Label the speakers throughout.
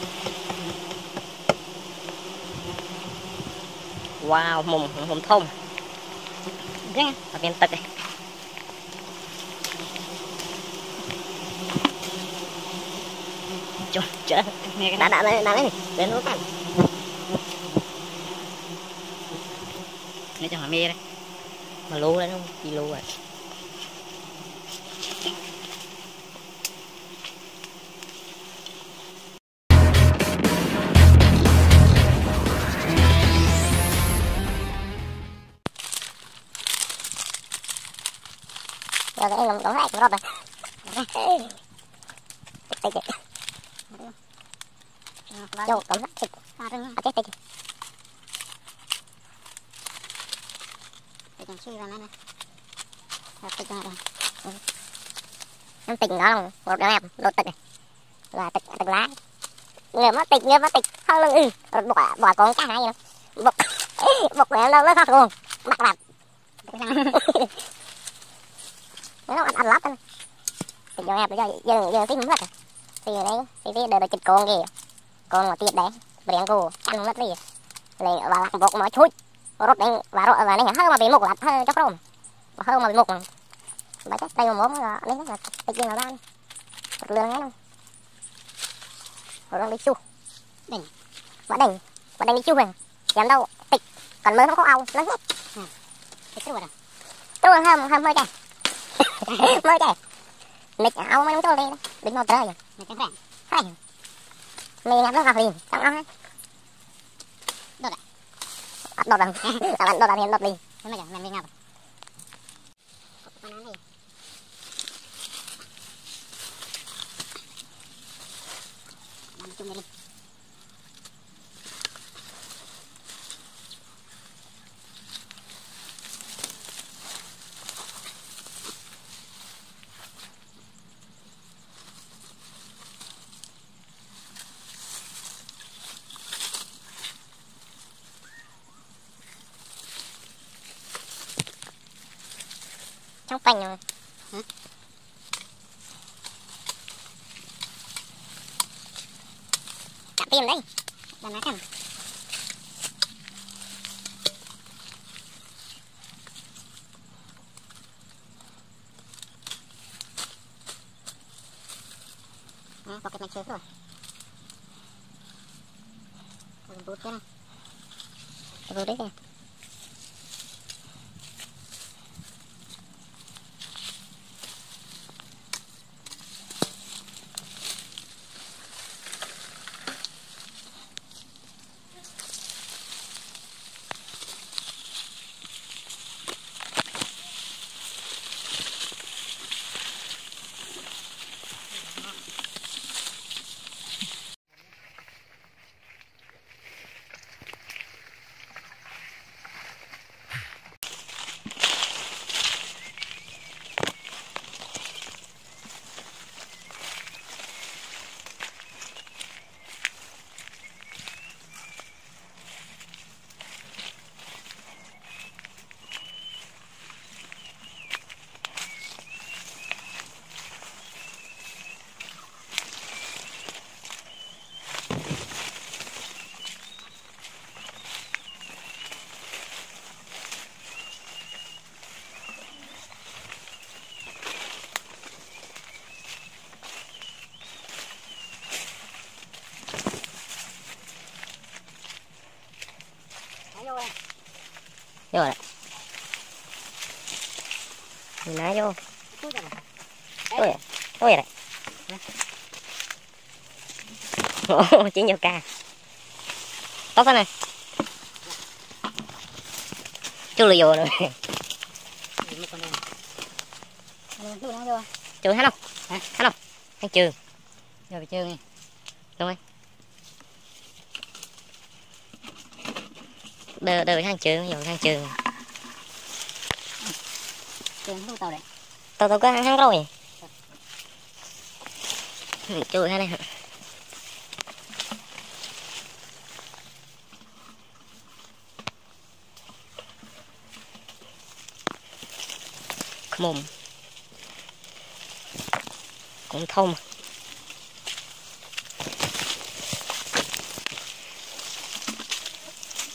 Speaker 1: Wow, mùng thơm ghê ở bên tật này. Trời trời, đã lên đến nó cắn
Speaker 2: để cho họ mê đây
Speaker 1: mà lú đấy không đi lú rồi. Rồi cái em đóng lại rồi rồi. Tịch tịch. Đâu đóng lại tịch. Chết tịch.
Speaker 2: để chui vào này tịch vào đây.
Speaker 1: Em tịch nó một đứa em đột tịch này là tịch lá. Người mất tịch không lưng bỏ con cá này bọc bọc em đâu nó khóc luôn mặt mặt nó ăn lót thôi thì giờ em giờ tính mất thì đây thì đời chịch con kìa con mà tiệt đấy bèn cô ăn mất gì này và lạc bọc mà chui rốt đấy và này hơi mà bị mục là hơi chóc rôm hơi mà bị mục mấy cái tay mà mốm là lấy là tay kia nào ra một lương ấy rồi đi chu
Speaker 2: đỉnh
Speaker 1: quả đỉnh đi chu hình dám đâu tịch còn mới không có ao nó hết
Speaker 2: cái trôi rồi
Speaker 1: trôi hầm hơi chạy mới chạy mệt ao mới không trôi đi đỉnh một trời
Speaker 2: này cái rạng
Speaker 1: hay mình làm nó gặp liền trong ao
Speaker 2: đột
Speaker 1: đằng đột đằng hiện đột liền
Speaker 2: thế mà chẳng làm gì ngập con ăn đi làm chung đi
Speaker 1: trong cành rồi cả tiền đấy
Speaker 2: làm má cằm có cái này chết rồi còn bút cái này
Speaker 1: rồi đấy kìa vô rồi nhìn ná vô ôi ôi này ồ chỉ nhiều ca tốt thế này chú lừa vô rồi trường hát không hát không hát trường
Speaker 2: rồi bị chơi đi
Speaker 1: đúng rồi đờ hàng trường nhiều hàng trường
Speaker 2: trường tàu đấy
Speaker 1: tàu có hàng rồi chui thế này mồm cũng thông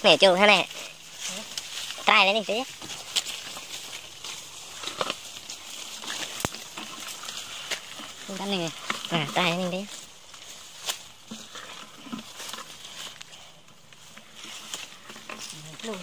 Speaker 1: Nè chừng thế này. Trai lên đi tí.
Speaker 2: Cái này.
Speaker 1: À, trai lên đi.
Speaker 2: Luôn.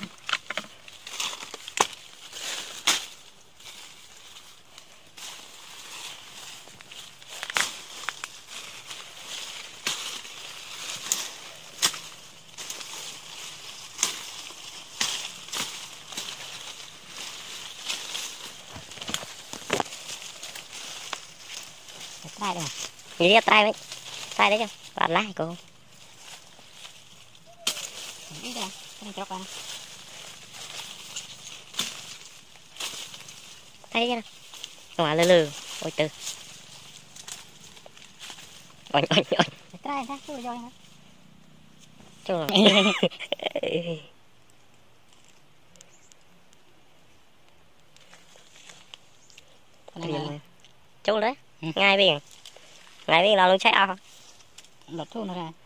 Speaker 2: Trai đây.
Speaker 1: Nghĩ ra trai đấy. Trai đấy chưa? Bạn lại cô.
Speaker 2: Đi ra. Cái này chọc vào.
Speaker 1: Thấy chưa? Ngọa lừ lừ. Ôi từ. Oanh oanh oanh.
Speaker 2: Trai khác chưa rồi hả?
Speaker 1: Chung rồi. Chung đấy. Ngay biển. Ngay biển là luôn chạy ao.
Speaker 2: Lột thu nó ra.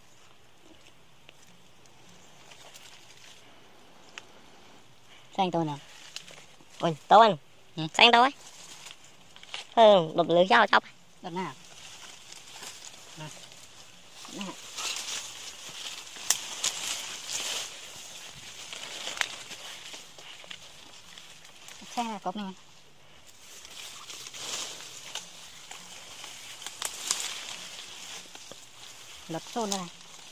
Speaker 2: Xanh tôi nào.
Speaker 1: Ôi, tao anh. Xanh tao ấy. Đột lưới cho chọc.
Speaker 2: Đợt nào? Nè. Xe là cốp này. Lột xôn này.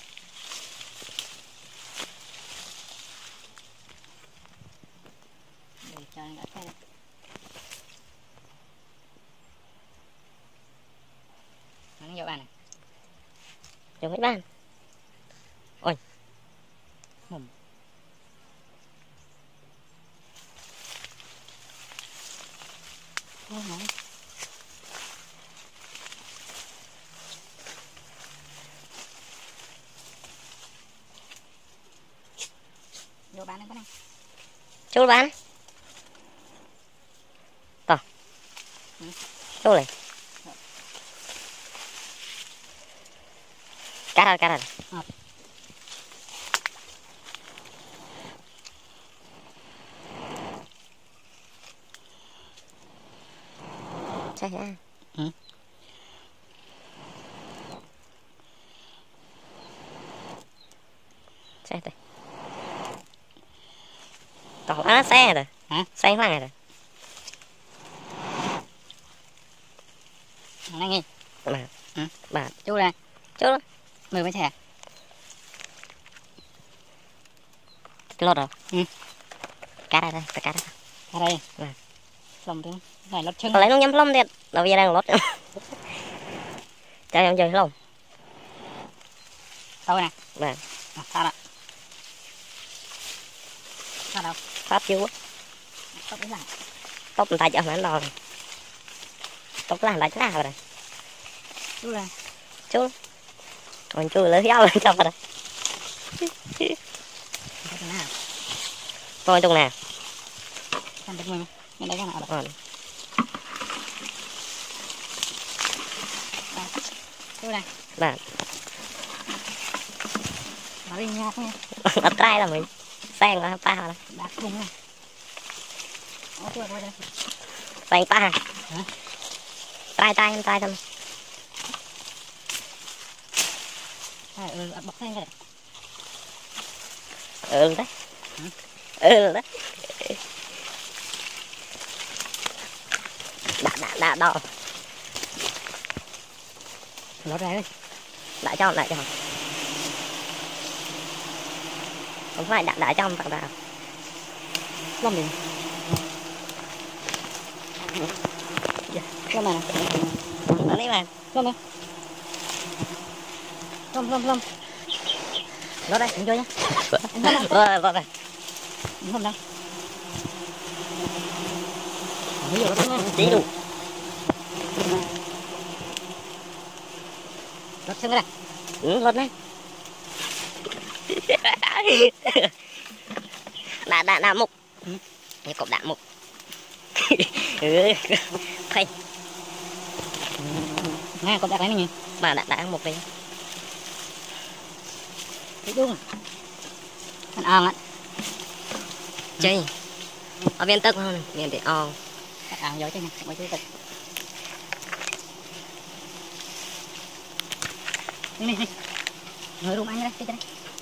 Speaker 2: Để cho anh đã xe này. Nó nhiều bàn này.
Speaker 1: Dùng hết bàn. Ôi.
Speaker 2: Mồm. Vô này. Vô bán này.
Speaker 1: Chú bán. Tỏ. Chú này. Cá rồi. Sao hả? Sao đây? Tỏ á xe rồi.
Speaker 2: Hả?
Speaker 1: Xe lăng rồi.
Speaker 2: Này nghe.
Speaker 1: Bà.
Speaker 2: Chú đây.
Speaker 1: Chú.
Speaker 2: 10 mấy thẻ.
Speaker 1: Lột rồi. Cá đây.
Speaker 2: Ở đây. Lồng tiếng. Này lót chân.
Speaker 1: Còn lấy nó nhắm lông thiệt. Đâu giờ đang lột. Cho em chơi lông.
Speaker 2: Đâu nè.
Speaker 1: Vâng.
Speaker 2: Sao đó. Sao đâu.
Speaker 1: Pháp chú.
Speaker 2: Tóc đấy lại.
Speaker 1: Tóc người ta cho hắn đòn. Tóc là đánh ra rồi.
Speaker 2: Chú đây.
Speaker 1: Chú. Còn chú lấy dao lên cho vào đây.
Speaker 2: Nào.
Speaker 1: Thôi tung nào.
Speaker 2: Xem được mình. Mình đấy cái nào
Speaker 1: rồi.
Speaker 2: Chú đây.
Speaker 1: Vâng.
Speaker 2: Nó đi nha nha.
Speaker 1: Bắt trai là mình. Sang là pa rồi.
Speaker 2: Đạp vùng này. Ó chưa rồi đây.
Speaker 1: Sang pa.
Speaker 2: Hả?
Speaker 1: Trai thôi.
Speaker 2: Bọc xanh cái này.
Speaker 1: Đấy. Đấy. Đã đo.
Speaker 2: Lót ra ơi.
Speaker 1: Đã cho. Không phải đã cho tặng vào.
Speaker 2: Lông đi. Lông này nè.
Speaker 1: Nó lấy mà.
Speaker 2: Lông đi. Lông. Lót đây, đừng chơi nhá.
Speaker 1: Rồi.
Speaker 2: Đừng không đâu. Ví dụ nó
Speaker 1: Tí đủ.
Speaker 2: lót xương đây.
Speaker 1: Lót này. Đã mục. Như cục đã mục. Phanh.
Speaker 2: Nè, cục đặt này nhỉ.
Speaker 1: Mà đã mục đi.
Speaker 2: Thấy đúng. Ăn ong á.
Speaker 1: Chơi. Ở viên tức không? Viên thì ong.
Speaker 2: Ăn ong vô chứ nè, mới chứ tịch. Này. Ngồi rung ăn đây, đây.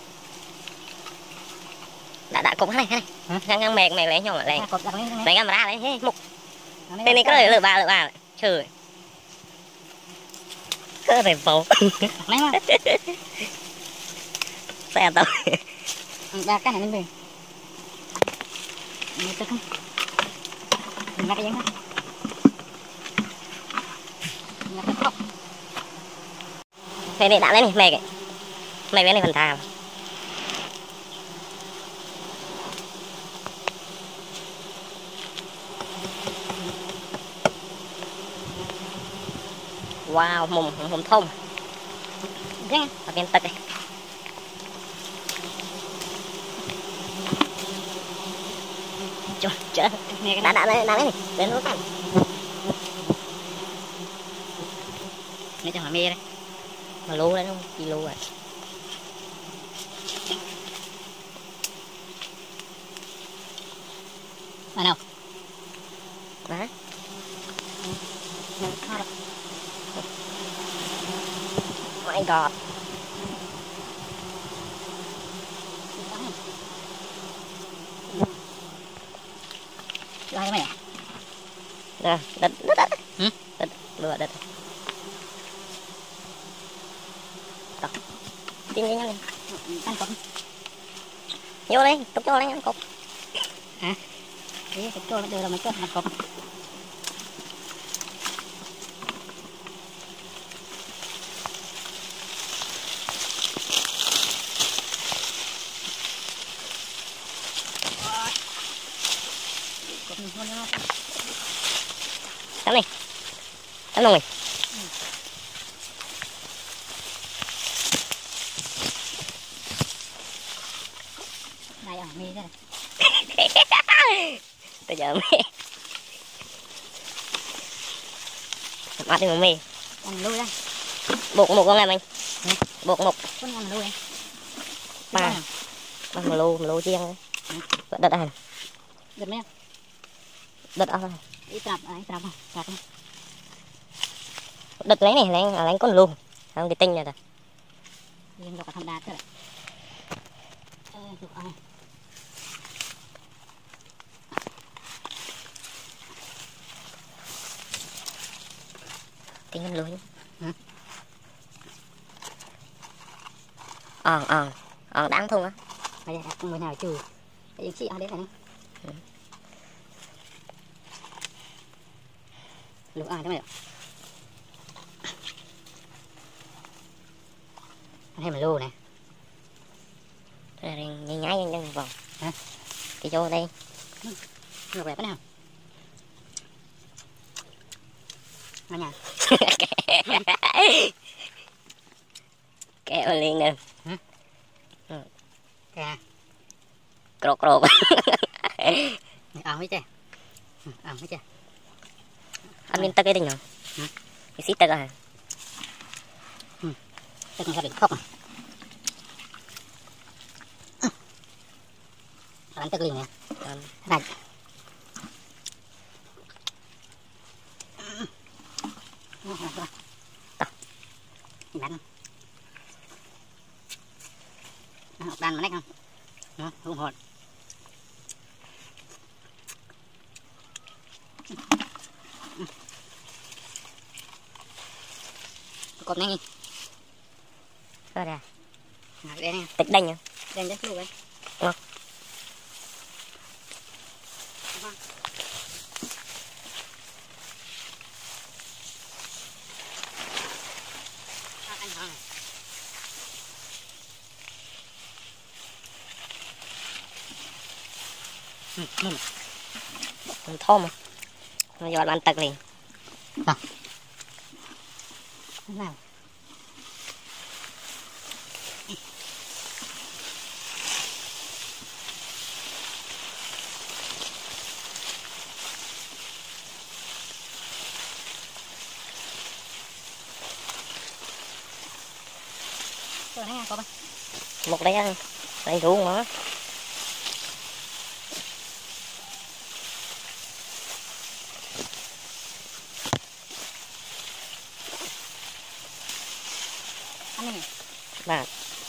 Speaker 1: Đã cục cái này. Ngang mệt mày lấy nhau lấy.
Speaker 2: Cột đặt lên
Speaker 1: Lấy camera lấy hết mục. Tên này có lời lựa bà. Trời. Cơ thể phố.
Speaker 2: Lấy mà.
Speaker 1: Xe tao.
Speaker 2: Ba cái này lên về. Mình tức không? Mình cái giống không?
Speaker 1: Mày để đã lên này, mày bên này phần thàm. Wow, mồm thông.
Speaker 2: Răng.
Speaker 1: Ở bên tật này. Trời, đã lên này, đến lúc này.
Speaker 2: Để cho họ mê đây.
Speaker 1: Mà lú đấy không? Chi lú rồi.
Speaker 2: Mà nào?
Speaker 1: Đấy. My God.
Speaker 2: Ai mày à?
Speaker 1: Nè, đất.
Speaker 2: Ừ?
Speaker 1: Đất, lửa đất. Đó. Tìm cái nhanh.
Speaker 2: Ăn cột.
Speaker 1: Vô đây, tục cho lấy ăn cột.
Speaker 2: Hả? Thế tục cho nó đưa ra mấy cột ăn cột.
Speaker 1: Cắm đi. Cắm luôn này.
Speaker 2: Đây ở mê thế này.
Speaker 1: Bây giờ mê. Mắt đi mà mê.
Speaker 2: Ăn lui ra.
Speaker 1: Buộc một con này mình. Buộc một.
Speaker 2: Con ăn lui đây.
Speaker 1: Ba. Mà lô chiên đấy. Đất này.
Speaker 2: Được mấy?
Speaker 1: Đất ở đây.
Speaker 2: Ít trap không? Trap không?
Speaker 1: Đất lấy này, lấy con luôn. Không cái tinh này rồi.
Speaker 2: Riêng cả thằng đạt thế này. Được ai?
Speaker 1: Tinh con lưới.
Speaker 2: Hả?
Speaker 1: Đáng thùng á.
Speaker 2: Bây giờ không người nào trừ. Để chị ăn đến này. Lục ai thế mày ạ? Ăn thêm mà lô này.
Speaker 1: Nhái nhân vòng.
Speaker 2: Hả?
Speaker 1: Cái vô đây.
Speaker 2: Lục đẹp thế nào? Ăn nhà.
Speaker 1: Kẹo liền nè.
Speaker 2: Kè.
Speaker 1: Crocc.
Speaker 2: Ăn mấy chè. Ăn mấy chè.
Speaker 1: Ăn bên tắc cái tinh hả? Cái xít tắc à?
Speaker 2: Tắc này bị khóc à? Ăn tắc liền nè. Này. Đánh. Học đàn mà nách không? Nó không hột. Cột nhanh đi.
Speaker 1: Rồi ra.
Speaker 2: Đây nè.
Speaker 1: Tịch đanh hả?
Speaker 2: Đen đấy, đây.
Speaker 1: Ờ. Thơm mà. Nó giọt ăn tật liền.
Speaker 2: Nào. Có ba.
Speaker 1: Một đấy ăn. Anh rú nó.
Speaker 2: ăn này
Speaker 1: bà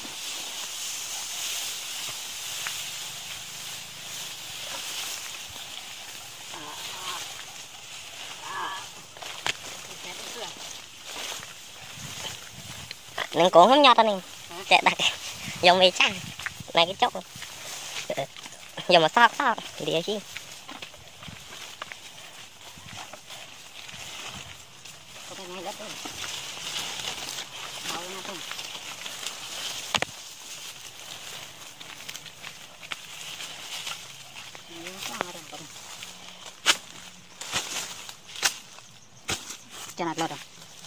Speaker 1: nên cũng không nhọt anh chạy đặt dòng mì chắc này cái chốc giờ mà sao địa chi
Speaker 2: có cái này đất thôi màu nó thôi cho nạt lọt rồi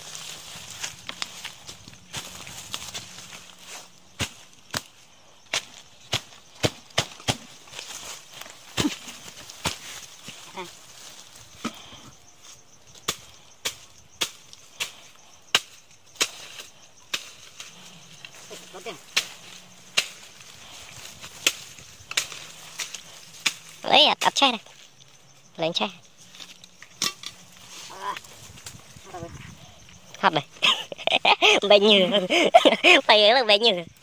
Speaker 1: lấy đặt chai này lên chai hot này bánh nhựa bánh là bánh nhựa